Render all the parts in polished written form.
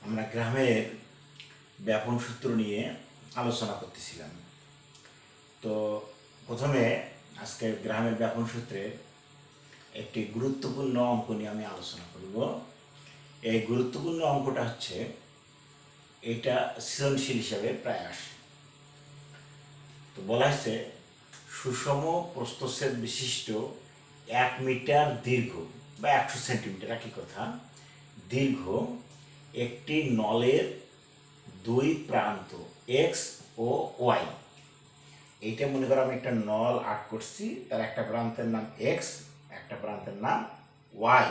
আমরা গ্রামের ব্যাপন সূত্র নিয়ে আলোচনা করতেছিলাম। তো প্রথমে আজকে গ্রামের ব্যাপন সূত্রের একটি গুরুত্বপূর্ণ অঙ্ক নিয়ে আমি আলোচনা করব। এই গুরুত্বপূর্ণ অঙ্কটা হচ্ছে, এটা সৃজনশীল হিসাবে প্রায় আসে। তো বলা হচ্ছে, সুষম প্রস্থচ্ছেদ বিশিষ্ট 1 মিটার দীর্ঘ বা 100 সেন্টিমিটার একই কথা দীর্ঘ একটি নলের দুই প্রান্ত এক্স ও ওয়াই। এইটা মনে করো আমি একটা নল আর্ট করছি, তার একটা প্রান্তের নাম এক্স, একটা প্রান্তের নাম ওয়াই।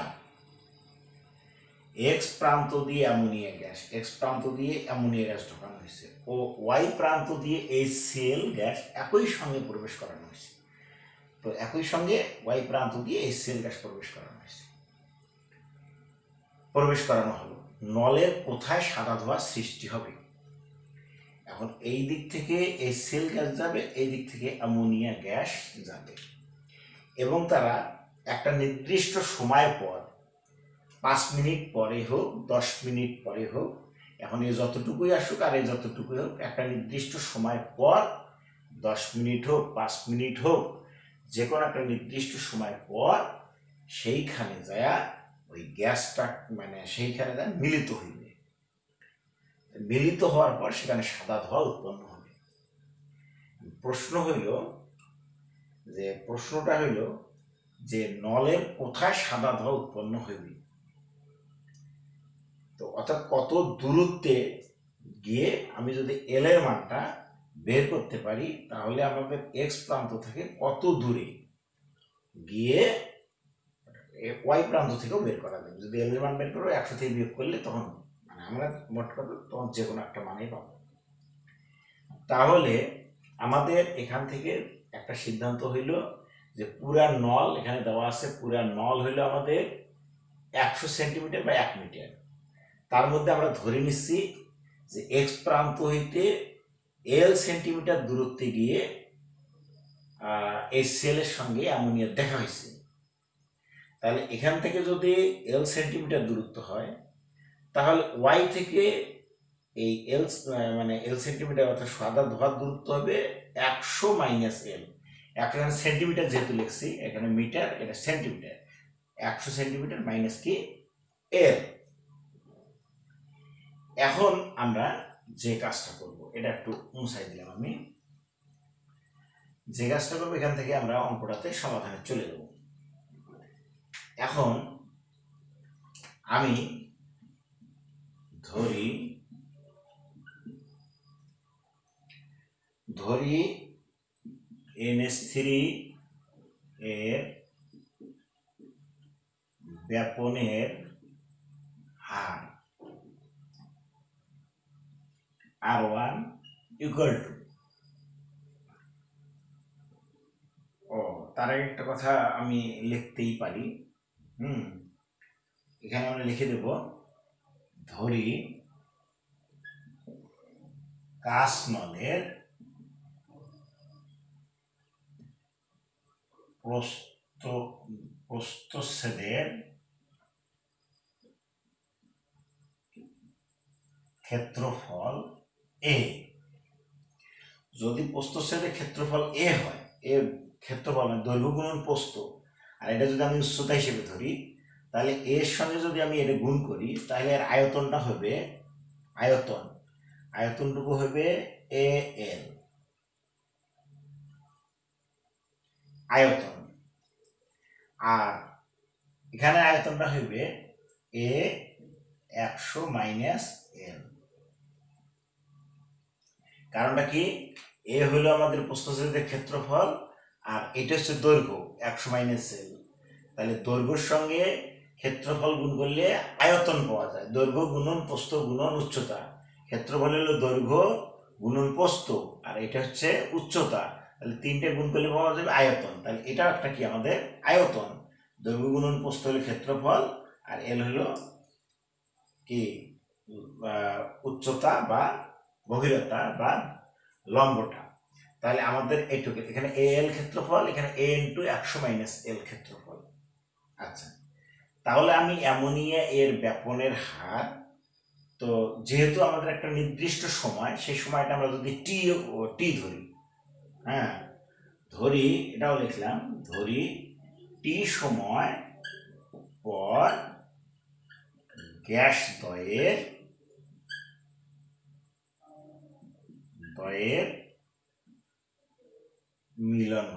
এক্স প্রান্ত দিয়ে অ্যামোনিয়া গ্যাস, এক্স প্রান্ত দিয়ে অ্যামোনিয়া গ্যাস ঢোকানো হয়েছে ও ওয়াই প্রান্ত দিয়ে HCl গ্যাস একই সঙ্গে প্রবেশ করানো হয়েছে। তো একই সঙ্গে ওয়াই প্রান্ত দিয়ে HCl গ্যাস প্রবেশ করানো হলো। নলের কোথায় সাদা ধোঁয়া সৃষ্টি হবে? এখন এই দিক থেকে HCl গ্যাস যাবে, এই দিক থেকে অ্যামোনিয়া গ্যাস যাবে, এবং তারা একটা নির্দিষ্ট সময় পর 5 মিনিট পরে হোক 10 মিনিট পরে হোক, এখন এই যতটুকুই আসুক আর এই যতটুকুই হোক, একটা নির্দিষ্ট সময় পর 10 মিনিট হোক 5 মিনিট হোক, যে কোনো একটা নির্দিষ্ট সময় পর সেইখানে যায় ওই গ্যাসটা সেইখানে যায় মিলিত হইবে। মিলিত হওয়ার পর সেখানে সাদা ধোঁয়া উৎপন্ন হবে। প্রশ্নটা হইল যে নলের কোথায় সাদা ধোঁয়া উৎপন্ন হইবে। তো অর্থাৎ কত দূরত্বে গিয়ে আমি যদি এল এর মানটা বের করতে পারি, তাহলে আমাদের এক্স প্রান্ত থেকে কত দূরে গিয়ে ওয়াই প্রান্ত থেকেও বের করা যাবে। যদি এল এর মান বের করবো 100 থেকে বিয়োগ করলে তখন আমরা মোট কথা তখন যে কোনো একটা মানেই পাবো। তাহলে আমাদের এখান থেকে একটা সিদ্ধান্ত হইল যে পুরা নল এখানে দেওয়া আছে, পুরা নল হইল আমাদের 100 সেন্টিমিটার বা 1 মিটার। তার মধ্যে আমরা ধরে নিচ্ছি যে এক্স প্রান্ত হইতে এল সেন্টিমিটার দূরত্বে গিয়ে HCl এর সঙ্গে অ্যামোনিয়া দেখা হয়েছে। তাহলে এখান থেকে যদি এল সেন্টিমিটার দূরত্ব হয়, তাহলে ওয়াই থেকে এই এল সেন্টিমিটার অর্থাৎ সাদা ধোঁয়ার দূরত্ব হবে 100 মাইনাস এল। এখানে সেন্টিমিটার যেহেতু লিখছি, এখানে মিটার, এটা সেন্টিমিটার, 100 সেন্টিমিটার মাইনাস কি এল। এখন আমরা যে কাজটা করব, এটা একটু মুছাই দিলাম আমি। যে কাজটা করবো, এখান থেকে আমরা অঙ্কটাতে সমাধানে চলে যাব। এখন আমি ধরি NH3 এর ব্যাপনের হার R1 ইকুয়াল টু, তার আগে একটা কথা আমি লিখতেই পারি। এখানে আমরা লিখে দেব, ধরি কাঁচ নলের প্রস্থচ্ছেদের ক্ষেত্রফল A। যদি প্রস্থচ্ছেদের ক্ষেত্রফল A হয়, ক্ষেত্রফল দৈর্ঘ্য গুণন প্রস্থ, আর এটা যদি আমি উচ্চতা হিসেবে ধরি, তাহলে এর সঙ্গে যদি আমি এটা গুণ করি, তাহলে এর আয়তনটা হবে আয়তনটুকু হবে AL আয়তন, আর এখানে আয়তনটা হবে A 100 মাইনাস এল। কারণটা কি, এ হলো আমাদের প্রস্থচ্ছেদের ক্ষেত্রফল, আর এটা হচ্ছে দৈর্ঘ্য 100 মাইনাস এল। তাহলে দৈর্ঘ্যের সঙ্গে ক্ষেত্রফল গুণ করলে আয়তন পাওয়া যায়। দৈর্ঘ্য গুণন প্রস্থ গুণন উচ্চতা, ক্ষেত্রফল হলো দৈর্ঘ্য গুণন প্রস্থ, আর এটা হচ্ছে উচ্চতা। তাহলে তিনটে গুণ করলে পাওয়া যাবে আয়তন। তাহলে এটা একটা কি আমাদের আয়তন। দৈর্ঘ্য গুণন প্রস্থ হলো ক্ষেত্রফল, আর এল হলো কি উচ্চতা বা গভীরতা বা লম্বটা। তাহলে আমাদের এইটুকু, এখানে AL ক্ষেত্রফল, এখানে A ইন্টু 100 মাইনাস এল ক্ষেত্রফল। আচ্ছা, তাহলে আমি অ্যামোনিয়া এর ব্যাপনের হার তো যেহেতু আমাদের একটা নির্দিষ্ট সময়, সেই সময়টা আমরা যদি টি ধরি, হ্যাঁ ধরি, এটাও লিখলাম, ধরি টি সময় পর গ্যাস দ্বয়ের মিলন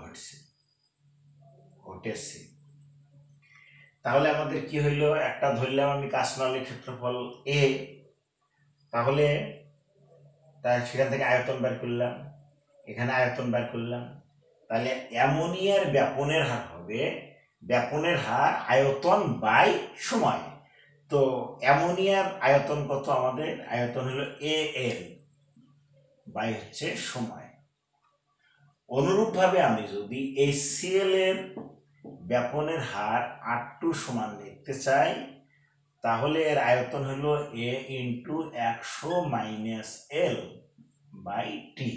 ঘটেছে। তাহলে আমাদের কি হইল, একটা ধরলাম আমি কাঁচনলীর ক্ষেত্রফল এ, তাহলে সেখান থেকে আয়তন বের করলাম, এখানে আয়তন বের করলাম, তাহলে অ্যামোনিয়ার ব্যাপনের হার হবে ব্যাপনের হার আয়তন বাই সময়। তো অ্যামোনিয়ার আয়তন কত, আমাদের আয়তন হলো AL বাই হচ্ছে সময়। অনুরূপভাবে আমি যদি HCl এর ব্যাপনের হার R2 সমান লিখতে চাই, তাহলে এর আয়তন হলো A into 100 - L by T.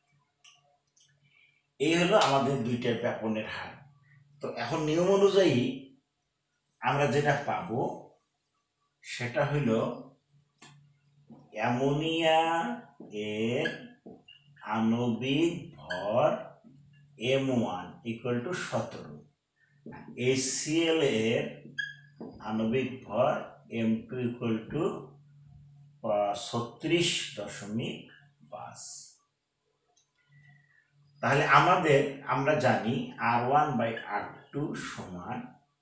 এই হলো আমাদের দুইটার ব্যাপনের হার। তো এখন নিয়ম অনুযায়ী আমরা যেটা পাবো সেটা হইল অ্যামোনিয়া এর আণবিক ভর M1 ইকুয়াল টু 17, HCl এর আণবিক ভর M2 ইকুয়াল টু 36.5। তাহলে আমরা জানি R1/R2 সমান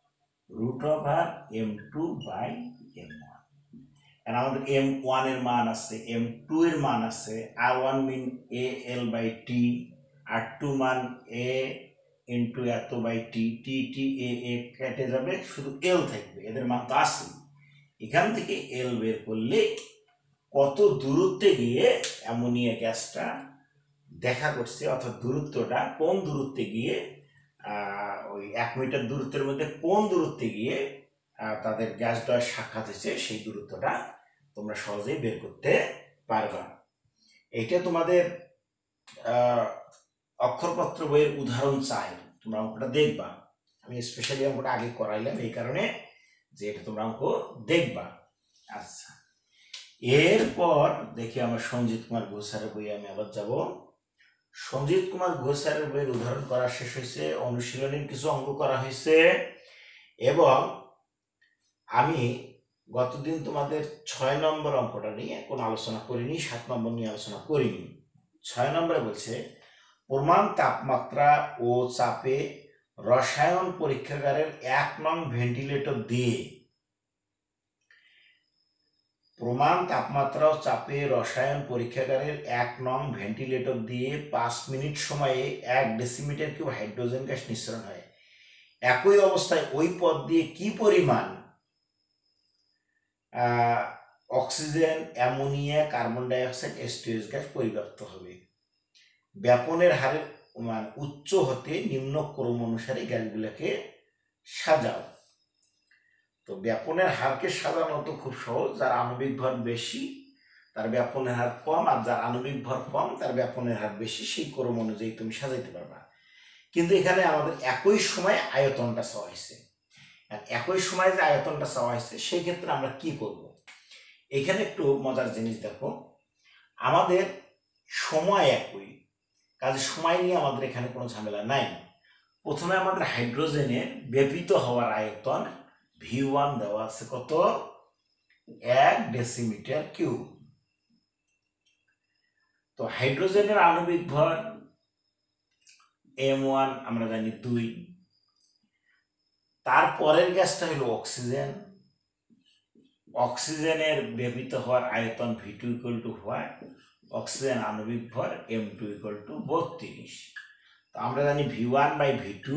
√M2/M1। আমাদের M1 এর মান আছে, M2 এর মান আছে, R1 মিন AL/T, R2 মান A ইন্টু এত বাই টি, টি এ কেটে যাবে, শুধু L থাকবে, এদের মান তো আছে। এখান থেকে L বের করলে কত দূরত্বে গিয়ে অ্যামোনিয়া গ্যাসটা দেখা করছে, অর্থাৎ দূরত্বটা কোন দূরত্বে গিয়ে, ওই 1 মিটার দূরত্বের মধ্যে কোন দূরত্বে গিয়ে তাদের গ্যাস দ্বয় সাক্ষাৎ হয়েছে, সেই দূরত্বটা তোমরা সহজেই বের করতে পারবা। এইটা তোমাদের অক্ষরপত্র বইয়ের উদাহরণ চাই, তোমরা অঙ্কটা দেখবা। আমি স্পেশালি অঙ্কটা আগে করাইলাম এই কারণে যে এটা তোমরা অঙ্ক দেখবা। আচ্ছা, এরপর দেখি আমার সঞ্জিত কুমার ঘোষ স্যারের বই আমি আবার যাব। সঞ্জিত কুমার ঘোষ স্যারের বইয়ের উদাহরণ করা শেষ হয়েছে, অনুশীলনের কিছু অঙ্ক করা হয়েছে, এবং আমি গতদিন তোমাদের 6 নম্বর অঙ্কটা নিয়ে কোনো আলোচনা করিনি, 7 নম্বর নিয়ে আলোচনা করিনি। 6 নম্বরে বলছে প্রমাণ তাপমাত্রা ও চাপে রসায়ন পরীক্ষাগারের 1 নং ভেন্টিলেটর দিয়ে, প্রমাণ তাপমাত্রা ও চাপে রসায়ন পরীক্ষাগারের 1 নং ভেন্টিলেটর দিয়ে 5 মিনিট সময়ে 1 ডেসিমিটার কিউব হাইড্রোজেন গ্যাস নিঃসরণ হয়। একই অবস্থায় ওই পথ দিয়ে কি পরিমাণ oxygen, ammonia, carbon dioxide, H2S gas পরিব্যাপ্ত হবে? ব্যাপনের হারের মান উচ্চ হতে নিম্ন ক্রম অনুসারে গ্যাসগুলোকে সাজাও। তো ব্যাপনের হারকে সাজানো তো খুব সহজ, যার আণবিক ভর বেশি তার ব্যাপনের হার কম, আর যার আণবিক ভর কম তার ব্যাপনের হার বেশি, সেই ক্রম অনুযায়ী তুমি সাজাইতে পারবা। কিন্তু এখানে আমাদের একই সময় আয়তনটা চাওয়া হয়েছে। একই সময় যে আয়তনটা চাওয়া হয়েছে, সেই ক্ষেত্রে আমরা কি করব? এখানে একটু মজার জিনিস দেখো, আমাদের সময় একই, কাজে সময় নিয়ে আমাদের এখানে কোনো ঝামেলা নাই। প্রথমে আমাদের হাইড্রোজেনের ব্যাপিত হওয়ার আয়তন V1 দেওয়া আছে কত, 1 ডেসিমিটার কিউব। তো হাইড্রোজেনের আণবিক ভর M1 আমরা জানি 2। তারপরের গ্যাসটা হলো অক্সিজেন, অক্সিজেনের ব্যাপিত হওয়ার আয়তন V2 equal to what, oxygen আণবিক ভর M2 ইকুয়াল টু 32। তো আমরা জানি V1/V2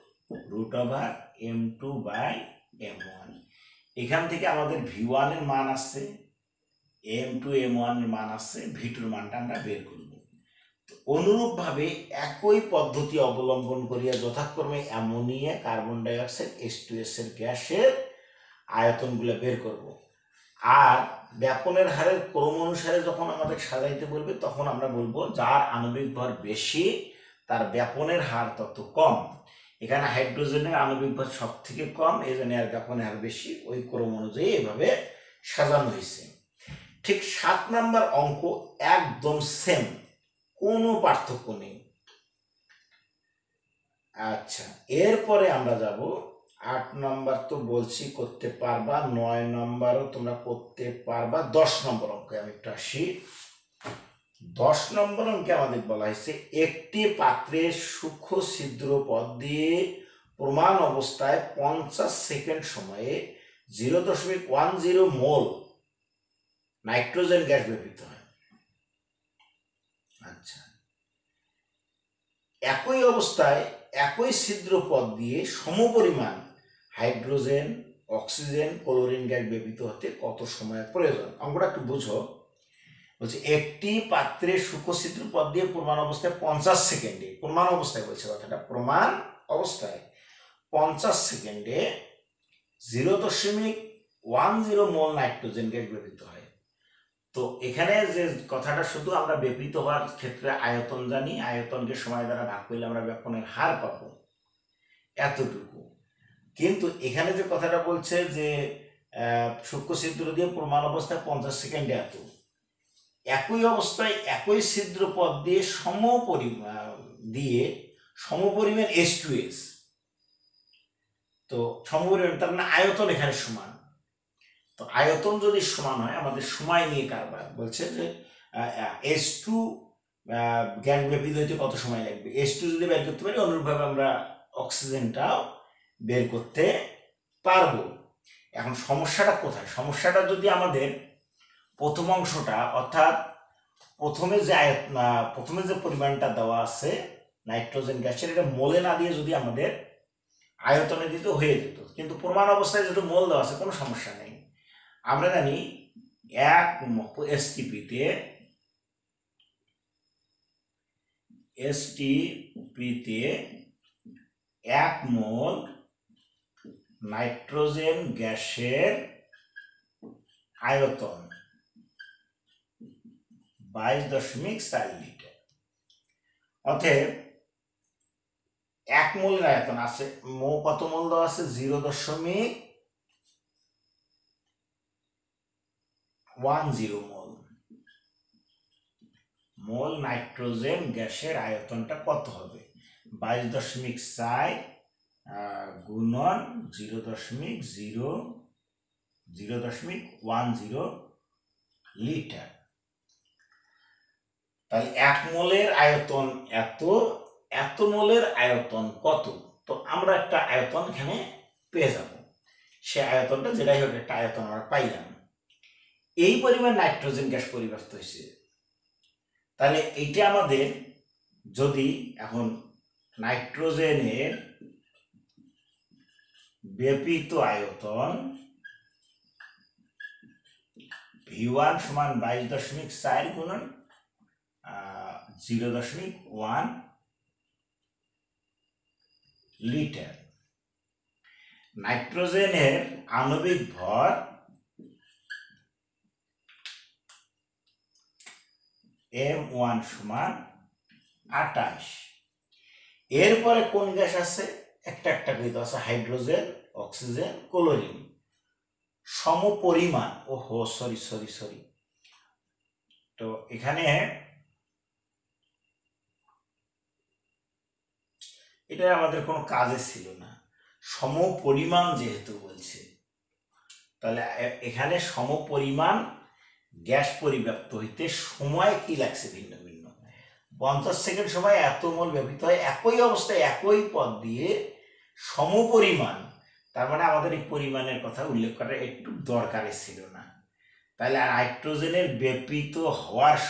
√M2/M1। এখান থেকে আমাদের V1 এর মান আছে, M2 M1 এর মান আছে, V2 এর মানটা আমরা বের করব। তো অনুরূপভাবে একই পদ্ধতি অবলম্বন করিয়া যথাক্রমে অ্যামোনিয়া, কার্বন ডাইঅক্সাইড, H2S এর গ্যাসের আয়তনগুলো বের করব। আর ব্যাপনের হারের ক্রম অনুসারে যখন আমাদের সাজাইতে বলবে, তখন আমরা বলবো যার আণবিক ভর বেশি তার ব্যাপনের হার তত কম। এখানে হাইড্রোজেনের আণবিক ভর সব থেকে কম, এই জন্য এর ব্যাপনের হার বেশি, ওই ক্রম অনুযায়ী এভাবে সাজানো হয়েছে। ঠিক 7 নম্বর অঙ্ক একদম সেম, কোনো পার্থক্য নেই। আচ্ছা, এরপরে আমরা যাব 8 নম্বর, তো বলছি করতে পারবা, 9 নম্বরও তোমরা করতে পারবা। 10 নম্বর অঙ্কে আমি একটু আসি। 10 নম্বর অঙ্কে আমাদের বলা হয়েছে একটি পাত্রে সূক্ষ্ম ছিদ্র পথ দিয়ে প্রমাণ অবস্থায় 50 সেকেন্ড সময়ে 0.10 মোল নাইট্রোজেন গ্যাস ব্যবহৃত হয়। আচ্ছা, একই অবস্থায় একই ছিদ্র পথ দিয়ে সমপরিমাণ হাইড্রোজেন, অক্সিজেন, ক্লোরিন গ্যাস ব্যবহৃত হতে কত সময় প্রয়োজন? অঙ্কটা একটু বুঝো। বলছে একটি পাত্রে সূক্ষ্ম ছিদ্র পথ দিয়ে প্রমাণ অবস্থায় 50 সেকেন্ডে, প্রমাণ অবস্থায় বলছে কথাটা, প্রমাণ অবস্থায় 50 সেকেন্ডে 0.10 মোল নাইট্রোজেন গ্যাস ব্যবহৃত হয়। তো এখানে যে কথাটা, শুধু আমরা ব্যবহৃত হওয়ার ক্ষেত্রে আয়তন জানি, আয়তনকে সময় দ্বারা ভাগ করলে আমরা ব্যাপনের হার পাবো, এতটুকু। কিন্তু এখানে যে কথাটা বলছে যে সূক্ষ্ম ছিদ্র দিয়ে প্রমাণ অবস্থায় 50 সেকেন্ডে এত, একই অবস্থায় একই ছিদ্র পথ দিয়ে সমপরিমাণ H2S, তো সমপরিমাণ তার মানে আয়তন এখানে সমান। তো আয়তন যদি সমান হয়, আমাদের সময় নিয়ে কারবার বলছে যে H2 গ্যাস ব্যবহৃত হইতে কত সময় লাগবে। H2 যদি বের করতে পারি, অনুরূপভাবে আমরা অক্সিজেনটাও বের করতে পারবো। এখন সমস্যাটা কোথায়? সমস্যাটা যদি আমাদের প্রথম অংশটা, অর্থাৎ প্রথমে যে পরিমাণটা দেওয়া আছে নাইট্রোজেন গ্যাসের, এটা মোলে না দিয়ে যদি আমাদের আয়তনে দিত হয়ে যেত, কিন্তু প্রমাণ অবস্থায় যেহেতু মোল দেওয়া আছে, কোনো সমস্যা নেই। আমরা জানি 1 এসটিপিতে 1 মোল নাইট্রোজেন গ্যাসের আয়তন 22.4 লিটার। অতএব 1 মোলের আয়তন আছে, কত মোল দেওয়া আছে? 0.10 মোল নাইট্রোজেন গ্যাসের আয়তনটা কত হবে? 22.4 গুণন 0.10 লিটার। তাহলে 1 মোলের আয়তন এত মোলের আয়তন কত? তো আমরা একটা আয়তন এখানে পেয়ে যাব, সে আয়তনটা যেটাই হোক একটা আয়তন আমরা পাইলাম। এই পরিমাণ নাইট্রোজেন গ্যাস পরিব্যাপ্ত হয়েছে। তাহলে এইটা আমাদের, যদি এখন নাইট্রোজেনের ব্যাপিত আয়তন V1 সমান 22.4 গুণন 0.1 লিটার। নাইট্রোজেনের আণবিক ভর M1 সমান 28। এরপরে কোন গ্যাস আছে? একটা করে আছে, হাইড্রোজেন, অক্সিজেন, ক্লোরিন, সমপরিমাণ। সরি, তো এখানে এটা আমাদের কোনো কাজে ছিল না, সমপরিমাণ যেহেতু বলছে, তাহলে এখানে সমপরিমাণ গ্যাস পরিব্যাপ্ত হইতে সময় কি লাগছে ভিন্ন ভিন্ন। 50 সেকেন্ড সময় এত মোল ব্যবহৃত হয়, একই অবস্থায় একই পথ দিয়ে সমপরিমাণ, তার মানে আমাদের এই পরিমাণের কথা উল্লেখ করা একটু দরকারে ছিল না। তাহলে নাইট্রোজেনের ব্যাপিত হওয়ার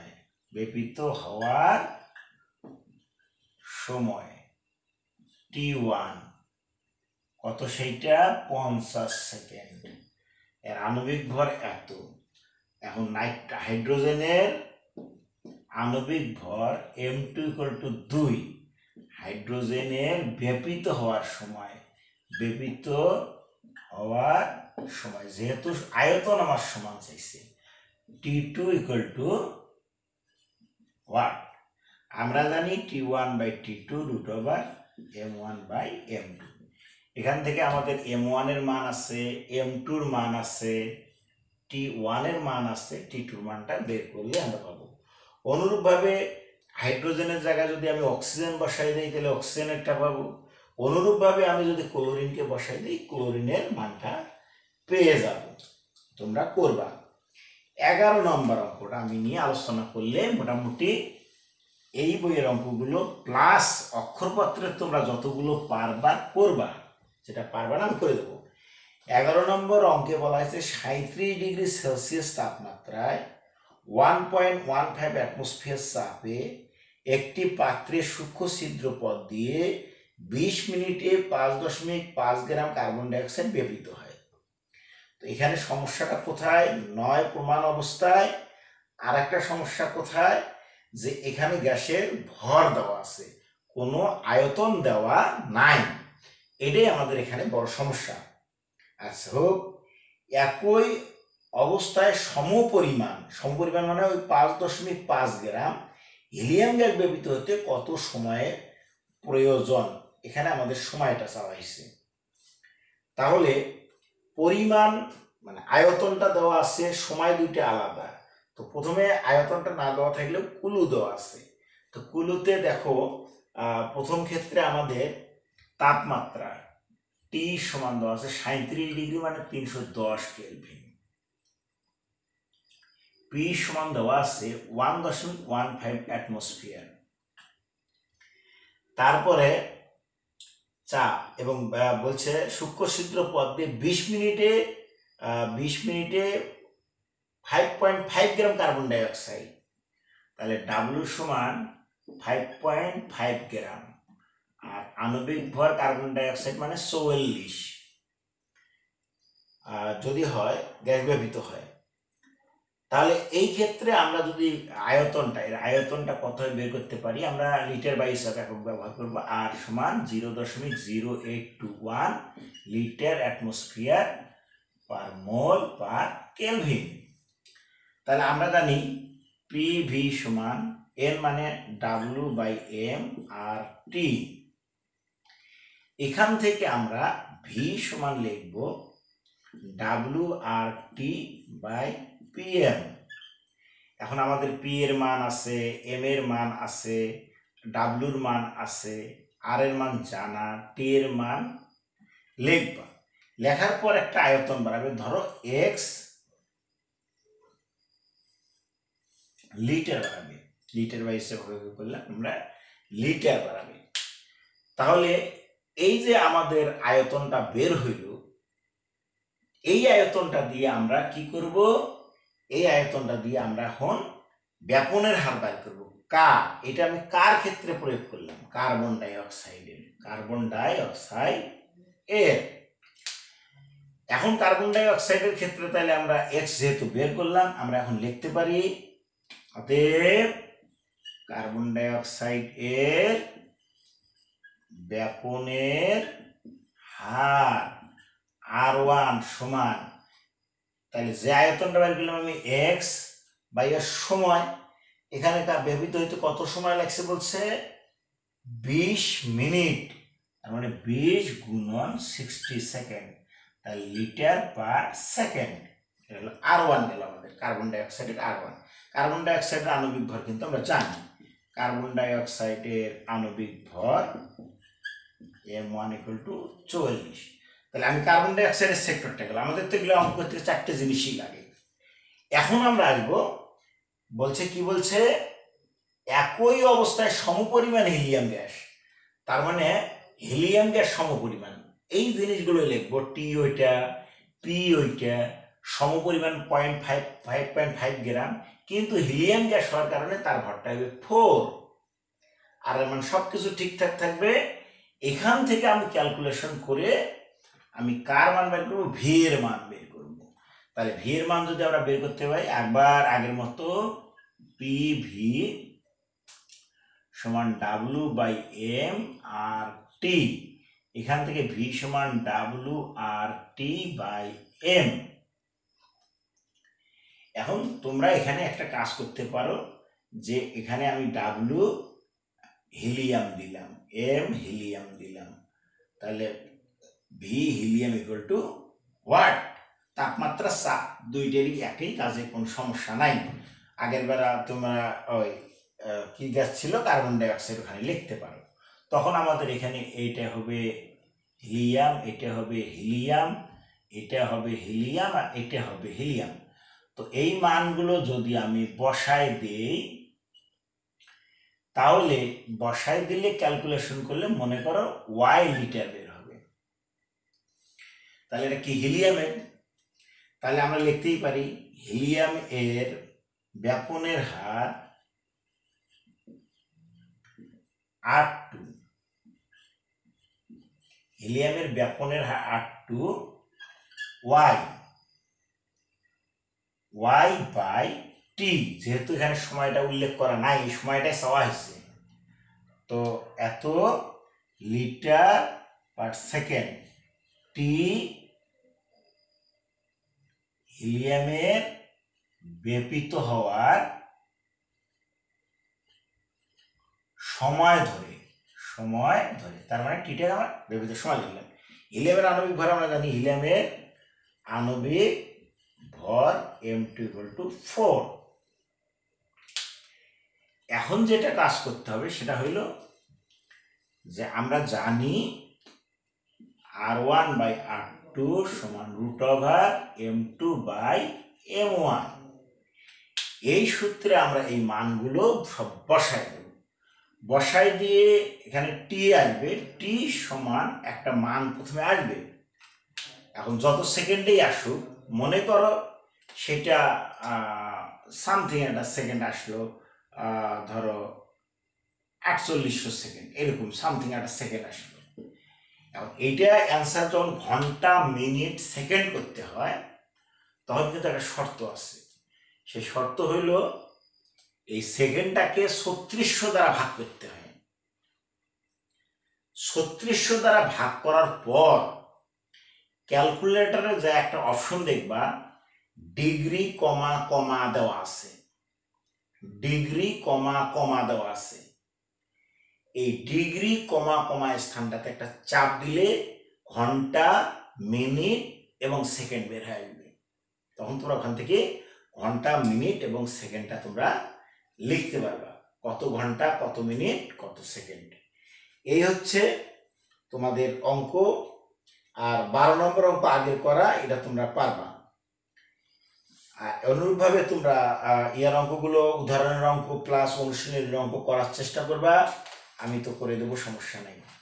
সময় T1 কত? সেইটা 50 সেকেন্ড। এর আণবিক ভর এত। এখন হাইড্রোজেনের আণবিক ভর M2 = 2। হাইড্রোজেনের ব্যাপিত হওয়ার সময়, যেহেতু আয়তন আমার সমান চাইছে, T2 = what? আমরা জানি T1/T2 √M1/M2। এখান থেকে আমাদের M1 এর মান আছে, M2 এর মান আছে, T1 এর মান আছে, T2 এর মানটা বের করলে আমরা পাবো। অনুরূপভাবে হাইড্রোজেনের জায়গায় যদি আমি অক্সিজেন বসাই দিই তাহলে অক্সিজেনেরটা পাবো। অনুরূপভাবে আমি যদি ক্লোরিনকে বসাই দিই ক্লোরিনের মানটা পেয়ে যাব। তোমরা করবা। 11 নম্বর অঙ্কটা আমি নিয়ে আলোচনা করলে মোটামুটি এই বইয়ের অঙ্কগুলো প্লাস অক্ষরপত্রের তোমরা যতগুলো পারবা করবা, যেটা পারবা না আমি করে দেবো। 11 নম্বর অঙ্কে বলা হয়েছে 37 ডিগ্রি সেলসিয়াস তাপমাত্রায় 1.15 অ্যাটমসফিয়ার চাপে একটি পাত্রে সূক্ষ্ম ছিদ্র পথ দিয়ে 20 মিনিটে 5.5 গ্রাম কার্বন ডাইঅক্সাইড ব্যবহৃত হয়। তো এখানে সমস্যাটা কোথায়? 9 প্রমাণ অবস্থায়। আর একটা সমস্যা কোথায়? যে এখানে গ্যাসের ভর দেওয়া আছে, কোনো আয়তন দেওয়া নাই। এটাই আমাদের এখানে বড় সমস্যা। আচ্ছা হোক, একই অবস্থায় সমপরিমাণ মানে ওই 5.5 গ্রাম হিলিয়াম গ্যাস ব্যবহৃত হতে কত সময়ের প্রয়োজন, এখানে আমাদের সময়টা চাওয়া হয়েছে। তাহলে পরিমাণ মানে আয়তনটা দেওয়া আছে, সময় দুইটা আলাদা। তো প্রথমে আয়তনটা না দেওয়া থাকলেও কুলু দেওয়া আছে। তো কুলুতে দেখো প্রথম ক্ষেত্রে আমাদের তাপমাত্রা টি সমান দেওয়া আছে 37 ডিগ্রি মানে 310 কেলভিন। পি সমান দেওয়া আছে 1.15 অ্যাটমসফিয়ার। তারপরে চাপ এবং বলছে সূক্ষ্ম ছিদ্র পথ দিয়ে 20 মিনিটে 5.5 গ্রাম কার্বন ডাইঅক্সাইড। তাহলে ডাব্লিউ সমান 5.5 গ্রাম। আর আণবিক ভর কার্বন ডাইঅক্সাইড মানে 44 যদি হয় গ্যাস ব্যবহৃত হয়। তাহলে এই ক্ষেত্রে আমরা যদি আয়তনটা কত হয় বের করতে পারি, আমরা লিটার বাই হিসাব একক ব্যবহার করব। আর সমান 0.0821 litre atmosphere per mole per kelvin. তাহলে আমরা জানি পিভি সমান এন মানে W by M R T. এখান থেকে আমরা ভি সমান লিখব W R T by PM. এখন আমাদের পি এর মান আছে, এম এর মান আছে, ডাব্লিউর মান আছে, আর এর মান জানা, টি এর মান লিখবা। লেখার পর একটা আয়তন বাড়াবে, ধরো এক্স লিটার বাড়াবে, লিটার বাই হিসেবে করলাম আমরা লিটার বাড়াবে। তাহলে এই যে আমাদের আয়তনটা বের হইল, এই আয়তনটা দিয়ে আমরা কি করব? এই আয়তনটা দিয়ে আমরা এখন ব্যাপনের হার বের করব। কার? এটা আমি কার ক্ষেত্রে প্রয়োগ করলাম? কার্বন ডাইঅক্সাইডের। এখন কার্বন ডাইঅক্সাইডের ক্ষেত্রে তাহলে আমরা এক্স যেহেতু বের করলাম, আমরা এখন লিখতে পারি অতএব কার্বন ডাইঅক্সাইড এর ব্যাপনের হার R1 সমান, তাহলে যে আয়তনটা বের করলাম আমি এক্স বাই এর সময়, এখানে ব্যবহৃত হইতে কত সময় লাগছে বলছে 20 মিনিট, তার মানে 20 গুণন 60 সেকেন্ড, তাহলে লিটার পার সেকেন্ড। এটা হলো R1 গেল আমাদের কার্বন ডাইঅক্সাইডের R1। কার্বন ডাইঅক্সাইডের আণবিক ভর কিন্তু আমরা জানি, কার্বন ডাইঅক্সাইডের আণবিক ভর M1 = 44। তাহলে আমি কার্বন ডাইঅক্সাইডের সেক্টরটা গেলাম। আমাদের তো এগুলো অঙ্ক করতে 4টে জিনিসই লাগে। এখন আমরা আসবো, বলছে কি বলছে একই অবস্থায় সমপরিমাণ হিলিয়াম গ্যাস, তার মানে হিলিয়াম গ্যাস সমপরিমাণ, এই জিনিসগুলো লিখবো। টি ওইটা, পি ওইটা, সমপরিমাণ 5.5 গ্রাম, কিন্তু হিলিয়াম গ্যাস হওয়ার কারণে তার ভরটা হবে 4। আর মানে সবকিছু ঠিকঠাক থাকবে। এখান থেকে আমি ক্যালকুলেশন করে আমি কার মান বের করবো? ভি এর মান বের করবো। তাহলে ভি এর মান যদি আমরা বের করতে পারি, একবার আগের মতো পি ভি সমান W by M R T, এখান থেকে ভি সমান W R T by M. এখন তোমরা এখানে একটা কাজ করতে পারো, যে এখানে আমি ডাব্লিউ হিলিয়াম দিলাম, এম হিলিয়াম দিলাম, তাহলে ভি হিলিয়াম = হোয়াট? তাপমাত্রা চাপ দুইটারই একই, কাজে কোনো সমস্যা নাই। আগের বেলা তোমরা ওই কি গ্যাস ছিল, কার্বন ডাইঅক্সাইড ওখানে লিখতে পারো। তখন আমাদের এখানে এইটা হবে হিলিয়াম, এটা হবে হিলিয়াম, এটা হবে হিলিয়াম, আর এটা হবে হিলিয়াম। তো এই মানগুলো যদি আমি বসায় দেই, তাহলে বসায় দিলে ক্যালকুলেশন করলে মনে করো ওয়াই লিটার বের হবে। তাহলে এটা কি হিলিয়ামের, তাহলে আমরা লিখতেই পারি হিলিয়াম এর ব্যাপনের হার R2, হিলিয়ামের ব্যাপনের her R2 Y by T, যেহেতু এখানে সময়টা উল্লেখ করা নাই, এই সময়টাই চাওয়া হয়েছে, তো এত লিটার পার সেকেন্ড টি হিলিয়ামের ব্যাপিত হওয়ার সময় ধরে, তার মানে টিটা আমার ব্যাপিত সময় লিখলাম। হিলিয়ামের আণবিক ভর আমরা জানি, হিলিয়ামের আণবিক ভর m2 = 4। এখন যেটা কাজ করতে হবে সেটা হইল যে আমরা জানি R1/R2 = √m2/m1। এই সূত্রে আমরা এই মানগুলো সব বসাই দেব। বসাই দিয়ে এখানে টি আসবে, টি সমান একটা মান প্রথমে আসবে। এখন যত সেকেন্ডেই আসুক, মনে করো সেটা সামথিং একটা সেকেন্ড আসলো, ধরো 4800 সেকেন্ড, এরকম সামথিং একটা সেকেন্ড আসলো। এখন এইটা অ্যান্সার যখন ঘন্টা মিনিট সেকেন্ড করতে হয়, তখন কিন্তু একটা শর্ত আছে। সেই শর্ত হইল এই সেকেন্ডটাকে 3600 দ্বারা ভাগ করতে হয়। 3600 দ্বারা ভাগ করার পর ক্যালকুলেটরে যে একটা অপশন দেখবা, ডিগ্রি কমা কমা দেওয়া আছে, ডিগ্রি কমা কমা দেওয়া আছে। এই ডিগ্রি কমা কমা স্থানটাতে একটা চাপ দিলে ঘন্টা, মিনিট এবং সেকেন্ড বের হয়ে আসবে। তখন তোমরা ওখান থেকে ঘন্টা, মিনিট এবং সেকেন্ডটা তোমরা লিখতে পারবা, কত ঘন্টা, কত মিনিট, কত সেকেন্ড। এই হচ্ছে তোমাদের অঙ্ক। আর 12 নম্বর অঙ্ক আগের করা, এটা তোমরা পারবা। অনুরূপভাবে তোমরা ইয়ার অঙ্কগুলো, উদাহরণের অঙ্ক প্লাস অনুশীলনের অঙ্ক করার চেষ্টা করবা। আমি তো করে দেবো, সমস্যা নেই।